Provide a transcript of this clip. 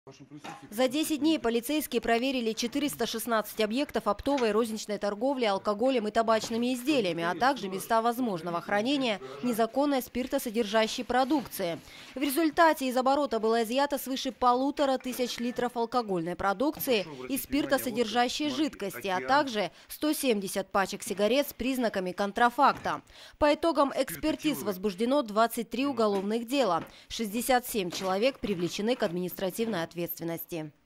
За 10 дней полицейские проверили 416 объектов оптовой и розничной торговли алкоголем и табачными изделиями, а также места возможного хранения незаконной спиртосодержащей продукции. В результате из оборота было изъято свыше 1500 литров алкогольной продукции и спиртосодержащей жидкости, а также 170 пачек сигарет с признаками контрафакта. По итогам экспертиз возбуждено 23 уголовных дела. 67 человек привлечены к административной ответственности.